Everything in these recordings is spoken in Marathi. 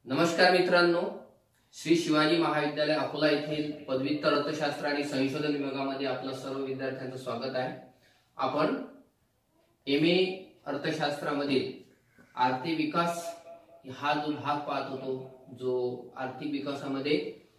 नमस्कार मित्रांनो, श्री शिवाजी महाविद्यालय अकोला येथील पदव्युत्तर अर्थशास्त्र आणि संशोधन विभागामध्ये आपलं सर्व विद्यार्थ्यांचं स्वागत आहे। आपण एमए अर्थशास्त्रामधील आर्थिक विकास हा जो भाग पाहत होतो, जो आर्थिक विकासामध्ये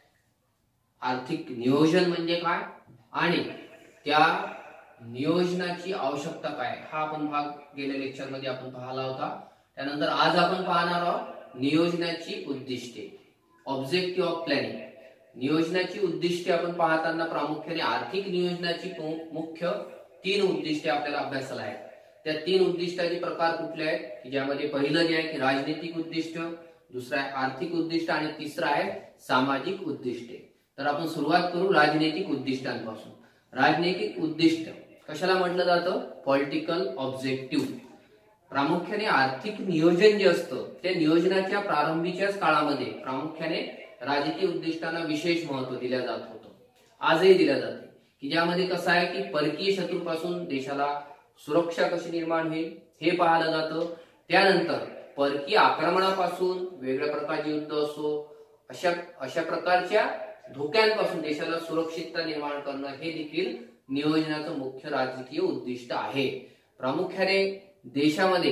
आर्थिक नियोजन म्हणजे काय आणि त्या नियोजनाची आवश्यकता काय हा आपण भाग गेल्या लेक्चर मध्ये आपण पाहिला होता। त्यानंतर आज आपण पाहणार आहोत नियोजनाची उद्दिष्टे, ऑब्जेक्टिव्ह ऑफ प्लॅनिंग। नियोजनाची उद्दिष्टे आपण पाहताना प्रामुख्याने आर्थिक नियोजनाची मुख्य 3 उद्दिष्टे आपल्याला अभ्यासाला आहेत। त्या 3 उद्दिष्टाचे प्रकार कुठले आहेत, ज्यामध्ये पहिलं जे आहे की राजनीतिक उद्दिष्ट, दुसरा आहे आर्थिक उद्दिष्ट आणि तिसरा आहे सामाजिक उद्दिष्टे। तर आपण सुरुवात करू राजनीतिक उद्दिष्टांपासून। राजनीतिक उद्दिष्ट कशाला म्हटलं जातं? Political objective. प्रामुख्याने आर्थिक नियोजन जे असतं त्या नियोजनाच्या प्रारंभीच्याच काळामध्ये प्रामुख्याने राजकीय उद्दिष्टांना विशेष महत्त्व दिले जात होतं, आजही दिले जाते, की ज्यामध्ये कसं आहे की परकीय शत्रूपासून देशाला सुरक्षा कशी निर्माण होईल हे पाहिलं जातं। त्यानंतर परकीय आक्रमणापासून वेगळ्या प्रकारचे युद्ध असो अशा प्रकारच्या धोक्यांपासून देशाला सुरक्षितता निर्माण करणं हे देखील नियोजनाचं मुख्य राजकीय उद्दिष्ट आहे। प्रामुख्याने देशामध्ये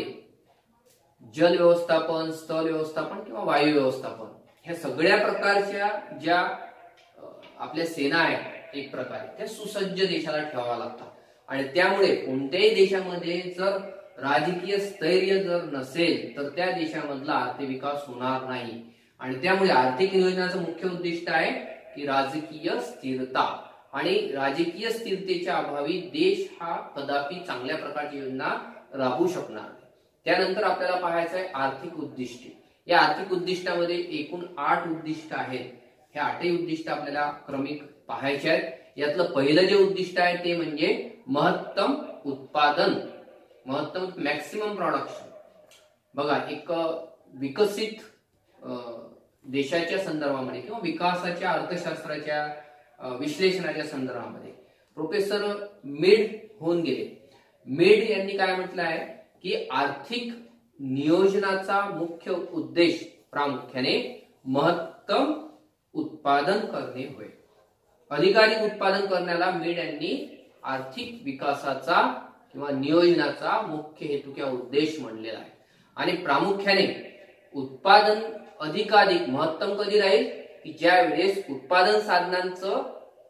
जल व्यवस्थापन, स्थल व्यवस्थापन किंवा वायू व्यवस्थापन ह्या सगळ्या प्रकारच्या ज्या आपल्या सेना आहेत एक प्रकारे त्या सुसज्ज देशाला ठेवावा लागतात आणि त्यामुळे कोणत्याही देशामध्ये जर राजकीय स्थैर्य जर नसेल तर त्या देशामधला आर्थिक विकास होणार नाही। आणि त्यामुळे आर्थिक नियोजनाचं मुख्य उद्दिष्ट आहे की राजकीय स्थिरता, आणि राजकीय स्थिरतेच्या अभावी देश हा कदापि चांगल्या प्रकारची योजना राबवू शकणार नाही। त्यानंतर आपल्याला पाहायचं आहे आर्थिक उद्दिष्टे। या आर्थिक उद्दिष्टामध्ये एकूण 8 उद्दिष्ट आहेत। हे 8ही उद्दिष्ट आपल्याला क्रमिक पाहायचे आहेत। यातलं पहिलं जे उद्दिष्ट आहे ते म्हणजे महत्तम उत्पादन, महत्तम मॅक्सिमम प्रोडक्शन। बघा, एक विकसित देशाच्या संदर्भामध्ये किंवा विकासाच्या अर्थशास्त्राच्या विश्लेषणाच्या संदर्भामध्ये प्रोफेसर मेड होऊन गेले। मेड यांनी काय म्हटलं आहे की आर्थिक नियोजनाचा मुख्य उद्देश प्रामुख्याने महत्तम उत्पादन करणे होय। अधिकाधिक उत्पादन करण्याला मेड यांनी आर्थिक विकासाचा किंवा नियोजनाचा मुख्य हेतू किंवा उद्देश म्हणलेला आहे। आणि प्रामुख्याने उत्पादन अधिकाधिक महत्तम कधी राहील की ज्या वेळेस उत्पादन साधनांचं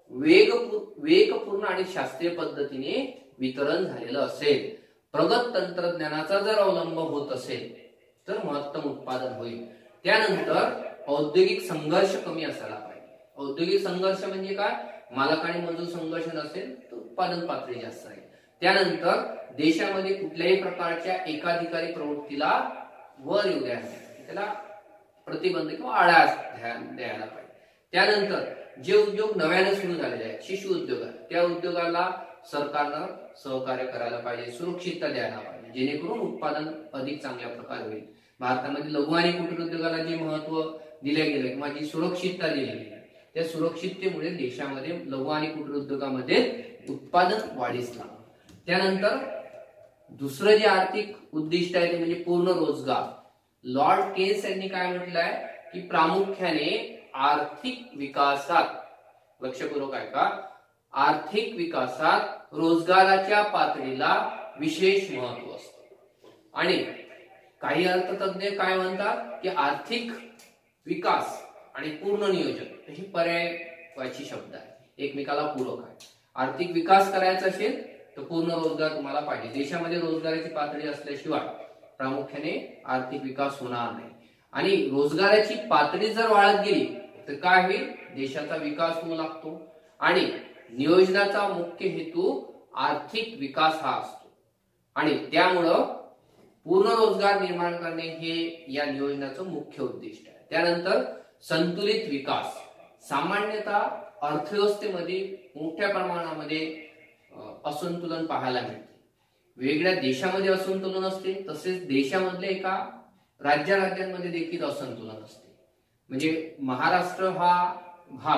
वेगपूर्ण आणि शास्त्रीय पद्धतीने वितरण झालेलं असेल, प्रगत तंत्रज्ञानाचा जर अवलंब होत असेल तर महत्तम उत्पादन होईल। त्यानंतर औद्योगिक संघर्ष कमी असायला पाहिजे। औद्योगिक संघर्ष म्हणजे काय? मालक आणि मजूर संघर्ष नसेल तर उत्पादन पातळी जास्त आहे। त्यानंतर देशामध्ये कुठल्याही प्रकारच्या एकाधिकारी प्रवृत्तीला वर येऊ द्यायला पाहिजे, त्याला प्रतिबंध किंवा आळा द्यायला पाहिजे। त्यानंतर जे उद्योग नव्याने सुरू झालेले आहेत, शिशु उद्योग आहे, त्या उद्योगाला सरकारनं सहकार्य करायला पाहिजे, सुरक्षितता द्यायला पाहिजे, जेणेकरून उत्पादन अधिक चांगल्या प्रकारे होईल। भारतामध्ये लघु आणि कुटीर उद्योगाला जे महत्व दिले गेले किंवा जी सुरक्षितता दिली गेली त्या सुरक्षिततेमुळे देशामध्ये लघु आणि कुटीर उद्योगामध्ये उत्पादन वाढीस लागलं। त्यानंतर दुसरं जे आर्थिक उद्दिष्ट आहे ते म्हणजे पूर्ण रोजगार। लॉर्ड केन्स यांनी काय म्हटलंय की प्रामुख्याने आर्थिक विकासात, लक्षपूर्वक ऐका, आर्थिक विकासात रोजगाराच्या पातळीला विशेष महत्व असतं। आणि काही अर्थतज्ञ काय म्हणतात की आर्थिक विकास आणि पूर्ण नियोजन हे पर्यायवाची शब्द आहे, एकमेकाला पूरक आहे। आर्थिक विकास करायचा असेल तर पूर्ण रोजगार तुम्हाला पाहिजे। देशामध्ये रोजगाराची पातळी असल्याशिवाय प्रामुख्याने आर्थिक विकास होणार नाही। आणि रोजगाराची पातळी जर वाढत गेली तर काय होईल? देशाचा विकास होऊ लागतो। आणि नियोजनाचा मुख्य हेतू आर्थिक विकास हा असतो आणि त्यामुळं पूर्ण रोजगार निर्माण करणे हे या नियोजनाचं मुख्य उद्दिष्ट आहे। त्यानंतर संतुलित विकास। सामान्यतः अर्थव्यवस्थेमध्ये मोठ्या प्रमाणामध्ये असंतुलन पाहायला मिळते। वेगळ्या देशामध्ये असंतुलन असते, तसेच देशामधल्या एका राज्यांमध्ये देखील असंतुलन असते। म्हणजे महाराष्ट्र हा भाग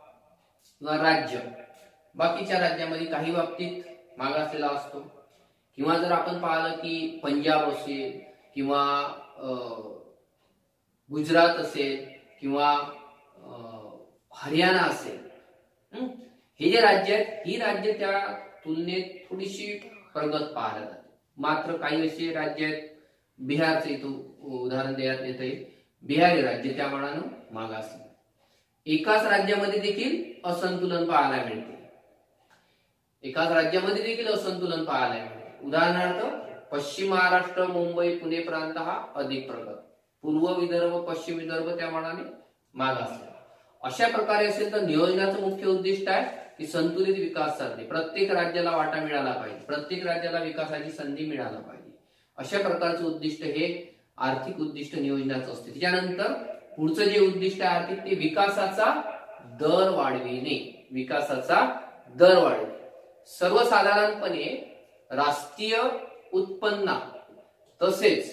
किंवा राज्य बाकीच्या राज्यामध्ये काही बाबतीत मागासलेला असतो, किंवा जर आपण पाहिलं की पंजाब असेल किंवा गुजरात असेल किंवा हरियाणा असेल, हे जे राज्य आहेत ही राज्य त्या तुलनेत थोडीशी प्रगत पाहायला जाते. मात्र काही असे राज्य आहेत, बिहारचे इथं उदाहरण देण्यात येत आहे, बिहार हे राज्य त्या मानानं मागासले. एकाच राज्यामध्ये देखील असंतुलन पाहायला मिळते. एकाच राज्यामध्ये देखील असंतुलन पाहायला मिळते. उदाहरणार्थ पश्चिम महाराष्ट्र, मुंबई, पुणे प्रांत हा अधिक प्रगत, पूर्व विदर्भ, पश्चिम विदर्भ त्या मानाने मागासले. अशा प्रकारे असेल तर नियोजनाचं मुख्य उद्दिष्ट आहे की संतुलित विकास साधणे. प्रत्येक राज्याला वाटा मिळाला पाहिजे, प्रत्येक राज्याला विकासाची संधी मिळायला पाहिजे. अशा प्रकारचं उद्दिष्ट हे आर्थिक उद्दिष्ट नियोजनाचं असते. त्याच्यानंतर पुढचं जे उद्दिष्ट आहे आर्थिक, ते विकासाचा दर वाढविणे. विकासाचा दर वाढविणे. सर्वसाधारणपणे राष्ट्रीय उत्पन्नात तसेच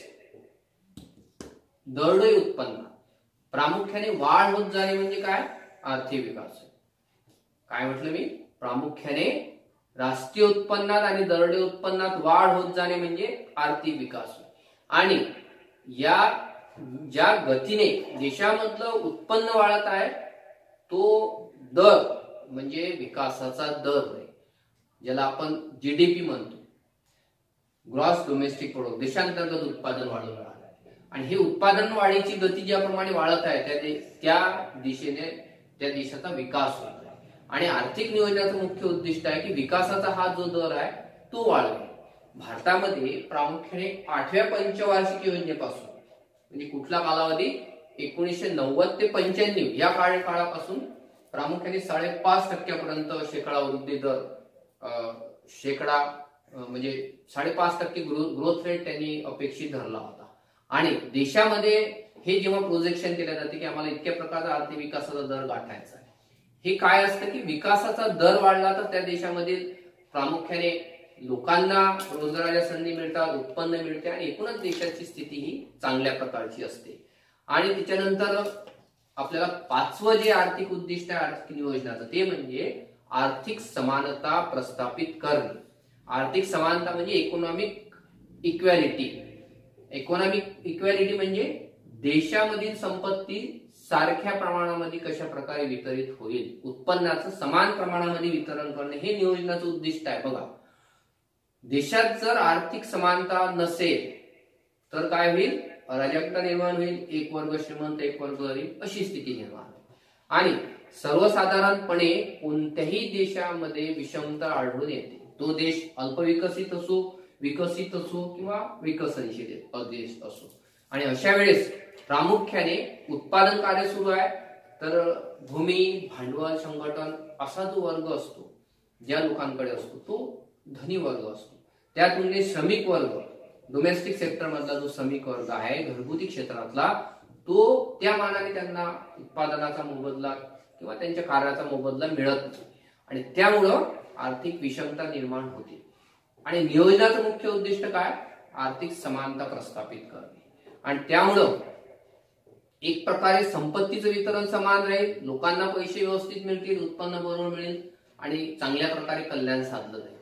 दरडोई उत्पन्नात प्रामुख्याने वाढ होत जाणे म्हणजे काय? आर्थिक विकास. काय म्हटलं मी? प्रामुख्याने राष्ट्रीय उत्पन्नात आणि दरडोई उत्पन्नात वाढ होत जाणे म्हणजे आर्थिक विकास. आणि या ज्या गतीने देशामधलं उत्पन्न वाढत आहे तो दर म्हणजे विकासाचा दर आहे, ज्याला आपण जीडीपी म्हणतो, ग्रॉस डोमेस्टिक प्रोडक्ट. देशांतर्गत उत्पादन वाढून राहिलं आणि हे उत्पादन वाढीची गती ज्याप्रमाणे वाढत आहे त्या दिशेने त्या देशाचा विकास होत आहे. आणि आर्थिक नियोजनाचं मुख्य उद्दिष्ट आहे की विकासाचा हा जो दर आहे तो वाढवणे. भारतामध्ये प्रामुख्याने 8व्या पंचवार्षिक योजनेपासून, म्हणजे कुठला कालावधी, 1990 ते 95 या काळापासून प्रामुख्याने 5.5% शेकडा वृद्धी दर, म्हणजे 5.5% ग्रोथ रेट त्यांनी अपेक्षित धरला होता. आणि देशामध्ये हे जेव्हा प्रोजेक्शन केलं जाते की आम्हाला इतक्या प्रकारचा आर्थिक विकासाचा दर गाठायचा आहे, हे काय असतं की विकासाचा दर वाढला तर त्या देशामधील प्रामुख्याने लोकांना रोजगाराच्या संधी मिळतात, उत्पन्न मिळते आणि एकूणच देशाची स्थिती ही चांगल्या प्रकारची असते. आणि त्याच्यानंतर आपल्याला 5वं जे आर्थिक उद्दिष्ट आहे आर्थिक नियोजनाचं, ते म्हणजे आर्थिक समानता प्रस्थापित करणे. आर्थिक समानता म्हणजे इकॉनॉमिक इक्वॅलिटी. इकॉनॉमिक इक्वॅलिटी म्हणजे देशामधील संपत्ती सारख्या प्रमाणामध्ये कशा प्रकारे वितरित होईल, उत्पन्नाचं समान प्रमाणामध्ये वितरण करणे हे नियोजनाचं उद्दिष्ट आहे. बघा, देशात जर आर्थिक समानता नसेल तर काय होईल? अराजकता निर्माण होईल, एक वर्ग श्रीमंत एक वर्ग गरीब अशी स्थिती निर्माण होईल. आणि सर्वसाधारणपणे कोणत्याही देशामध्ये विषमता आढळून येते. तो देश अल्पविकसित असो, विकसित असो किंवा विकसनशील देश असो. आणि अशा वेळेस प्रामुख्याने उत्पादन कार्य सुरू आहे तर भूमी, भांडवल, संघटन असा जो वर्ग असतो, ज्या लोकांकडे असतो तो धनी वर्ग असतो. त्या तुलनेत श्रमिक वर्ग, डोमेस्टिक सेक्टर मधला जो श्रमिक वर्ग आहे, घरगुती क्षेत्रातला, तो त्या मानाने त्यांना उत्पादनाचा मोबदला किंवा त्यांच्या कार्याचा मोबदला मिळत नाही. आणि त्यामुळं आर्थिक विषमता निर्माण होते. आणि नियोजनाचं मुख्य उद्दिष्ट काय? आर्थिक समानता प्रस्थापित करणे. आणि त्यामुळं एक प्रकारे संपत्तीचं वितरण समान राहील, लोकांना पैसे व्यवस्थित मिळतील, उत्पन्न बरोबर मिळेल आणि चांगल्या प्रकारे कल्याण साधलं जाईल.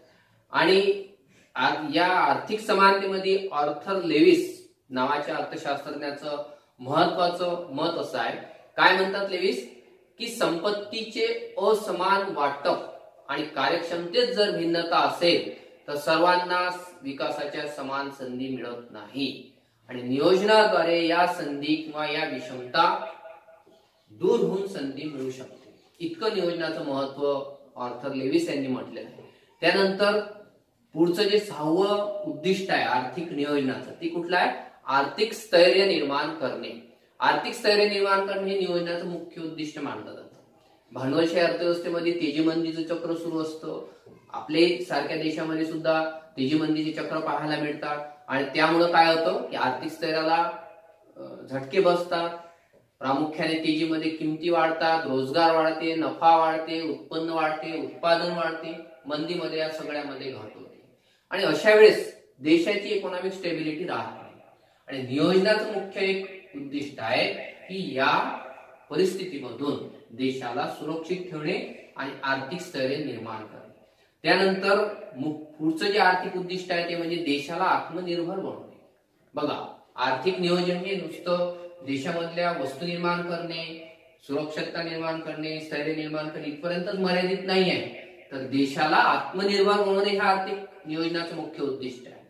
आणि या आर्थिक समानतेमध्ये आर्थर लेविस नावाच्या अर्थशास्त्रज्ञाचं महत्वाचं मत असं आहे. काय म्हणतात लेविस? की संपत्तीचे असमान वाटप आणि कार्यक्षमतेत जर भिन्नता असेल तर सर्वांना विकासाच्या समान संधी मिळत नाही. आणि नियोजनाद्वारे या संधी किंवा या विषमता दूर होऊन संधी मिळू शकते. इतकं नियोजनाचं महत्व आर्थर लेविस यांनी म्हटलेलं आहे. त्यानंतर पुढचं जे 6वं उद्दिष्ट आहे आर्थिक नियोजनाचं, ते कुठलं आहे? आर्थिक स्थैर्य निर्माण करणे. आर्थिक स्थैर्य निर्माण करणे हे नियोजनाचं मुख्य उद्दिष्ट मानलं जातं. भांडवलशाही अर्थव्यवस्थेमध्ये तेजीमंदीचं चक्र सुरू असतं. आपले सारख्या देशामध्ये सुद्धा तेजीमंदीचे चक्र पाहायला मिळतात. आणि त्यामुळं काय होतं की आर्थिक स्थैर्याला झटके बसतात. प्रामुख्याने तेजीमध्ये किमती वाढतात, रोजगार वाढते, नफा वाढते, उत्पन्न वाढते, उत्पादन वाढते. मंदीमध्ये या सगळ्यामध्ये घट होते. आणि अशा वेळेस देशाची इकॉनॉमिक स्टेबिलिटी राहत नाही. आणि नियोजनाचं मुख्य एक उद्दिष्ट आहे की या परिस्थितीमधून देशाला सुरक्षित ठेवणे आणि आर्थिक स्थैर्य निर्माण करणे. त्यानंतर पुढचं जे आर्थिक उद्दिष्ट आहे ते म्हणजे देशाला आत्मनिर्भर बनवणे. बघा, आर्थिक नियोजन हे नुसतं देशामधल्या वस्तू निर्माण करणे, सुरक्षितता निर्माण करणे, स्थैर्य निर्माण करणे इथपर्यंतच मर्यादित नाही आहे, तर देशाला आत्मनिर्भर बनवणे हा आर्थिक नियोजनाचं मुख्य उद्दिष्ट आहे.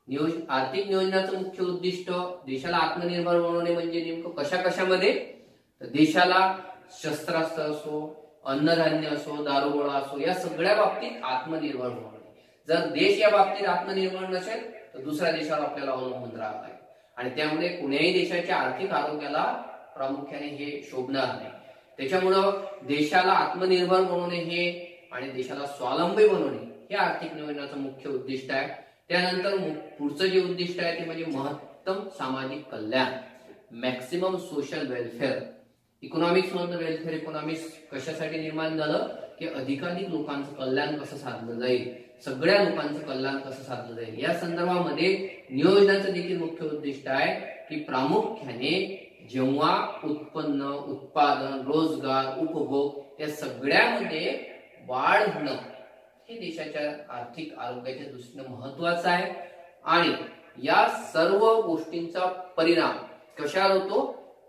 आर्थिक नियोजनाचं मुख्य उद्दिष्ट देशाला आत्मनिर्भर बनवणे म्हणजे नेमकं कशा कशामध्ये, तर देशाला शस्त्रास्त्र असो, अन्नधान्य असो, दारुगोळा असो, या सगळ्या बाबतीत आत्मनिर्भर बनवणे. जर देश या बाबतीत आत्मनिर्भर नसेल तर दुसऱ्या देशावर आपल्याला अवलंबून राहावं लागेल आणि त्यामुळे कुण्याही देशाच्या आर्थिक आरोग्याला प्रामुख्याने हे शोभणार नाही. त्याच्यामुळं देशाला आत्मनिर्भर बनवणे हे आणि देशाला स्वावलंबी बनवणे हे आर्थिक नियोजनाचं मुख्य उद्दिष्ट आहे. त्यानंतर पुढचं जे उद्दिष्ट आहे ते म्हणजे महत्तम सामाजिक कल्याण, मॅक्सिमम सोशल वेलफेअर. इकॉनॉमिक्स मधलं वेलफेअर इकॉनॉमिक्स कशासाठी निर्माण झालं की अधिकाधिक लोकांचं कल्याण कसं साधलं जाईल, सगळ्या लोकांचं कल्याण कसं साधलं जाईल या संदर्भामध्ये नियोजनाचं देखील मुख्य उद्दिष्ट आहे की प्रामुख्याने जेव्हा उत्पन्न, उत्पादन, रोजगार, उपभोग या सगळ्यामध्ये वाढ होणं हे देशाच्या आर्थिक आरोग्याच्या दृष्टीने महत्वाचं आहे आणि या सर्व गोष्टींचा परिणाम कशावर होतो,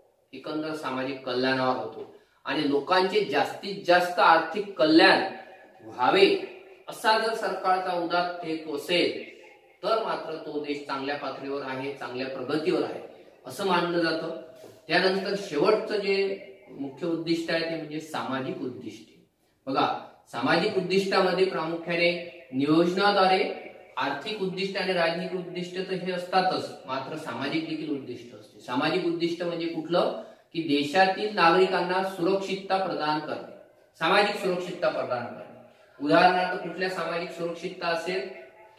एकंदर सामाजिक कल्याणावर होतो आणि लोकांचे जास्तीत जास्त आर्थिक कल्याण व्हावे असा जर सरकारचा उदात्त हेतू असेल तर मात्र तो देश चांगल्या पातळीवर आहे, चांगल्या प्रगतीवर आहे असं मानलं जातं. त्यानंतर शेवटचं जे मुख्य उद्दिष्ट आहे ते म्हणजे सामाजिक उद्दिष्ट. बघा, सामाजिक उद्दिष्टामध्ये प्रामुख्याने नियोजनाद्वारे आर्थिक उद्दिष्ट आणि राजनीतिक उद्दिष्ट तर हे असतातच, मात्र सामाजिक देखील उद्दिष्ट असते. सामाजिक उद्दिष्ट म्हणजे कुठलं की देशातील नागरिकांना सुरक्षितता प्रदान करणे, सामाजिक सुरक्षितता प्रदान करणे. उदाहरणार्थ कुठल्या सामाजिक सुरक्षितता असेल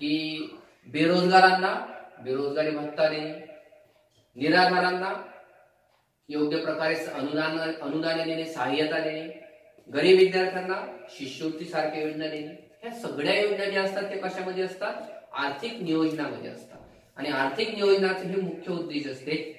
की बेरोजगारांना बेरोजगारी भत्ता देणे, निराधारांना योग्य प्रकारे अनुदान देणे, सहाय्यता देणे, गरीब विद्यार्थ्यांना शिष्यवृत्ती सारख्या योजना देणे. ह्या सगळ्या योजना ज्या असतात ते कशामध्ये असतात, आर्थिक नियोजनामध्ये असतात आणि आर्थिक नियोजनाचे हे मुख्य उद्देश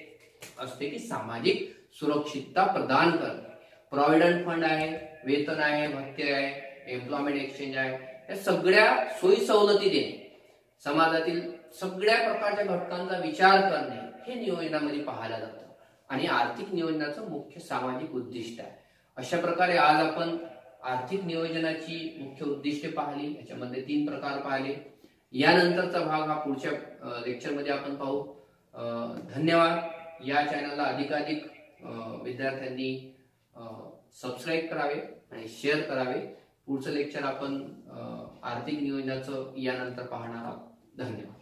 असते की सामाजिक सुरक्षितता प्रदान करणे. प्रॉव्हिडंट फंड आहे, वेतन आहे, भत्ते आहे, एम्प्लॉयमेंट एक्सचेंज आहे, या सगळ्या सोयी सवलती देणे, समाजातील सगळ्या प्रकारच्या घटकांचा विचार करणे हे नियोजनामध्ये पाहायला जातं आणि आर्थिक नियोजनाचं मुख्य सामाजिक उद्दिष्ट आहे. अशा प्रकारे आज आपण आर्थिक नियोजनाची मुख्य उद्दिष्टे पाहिली, याच्यामध्ये 3 प्रकार पाहिले. यानंतरचा भाग हा पुढच्या लेक्चरमध्ये आपण पाहू. धन्यवाद. या चॅनलला अधिकाधिक विद्यार्थ्यांनी सबस्क्राईब करावे आणि शेअर करावे. पुढचं लेक्चर आपण आर्थिक नियोजनाचं यानंतर पाहणार आहोत. धन्यवाद.